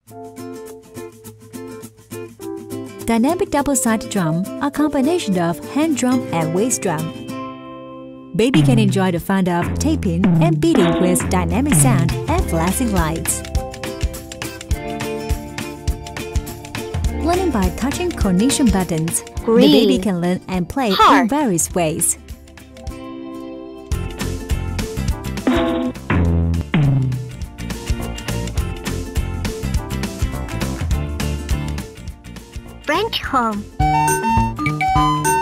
Dynamic double-sided drum are a combination of hand drum and waist drum. Baby can enjoy the fun of tapping and beating with dynamic sound and flashing lights. Learning by touching cognition buttons, Green. the baby can learn and play Heart. in various ways. French home.